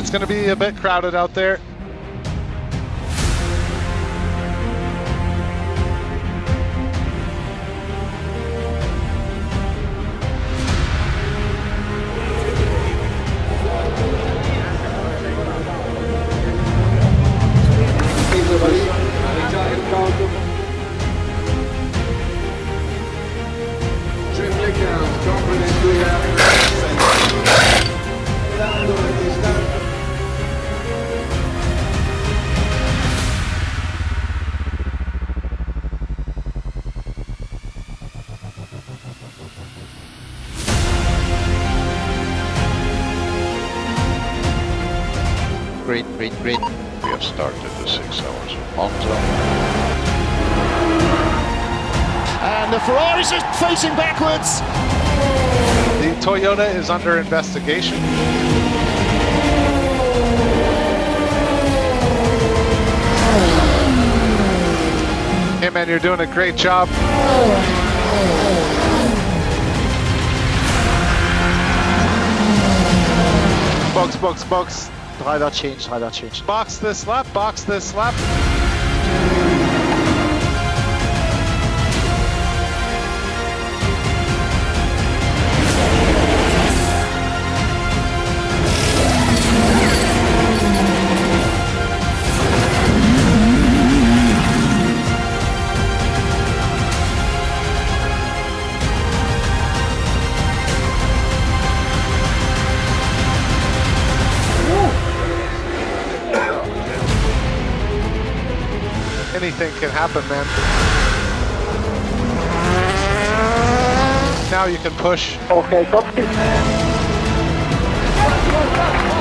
It's going to be a bit crowded out there. Green. We have started the 6 Hours of Monza. And the Ferraris are facing backwards. The Toyota is under investigation. Hey man, you're doing a great job. Box. Driver change. Box this lap. Anything can happen, man. Now you can push. Okay, copy.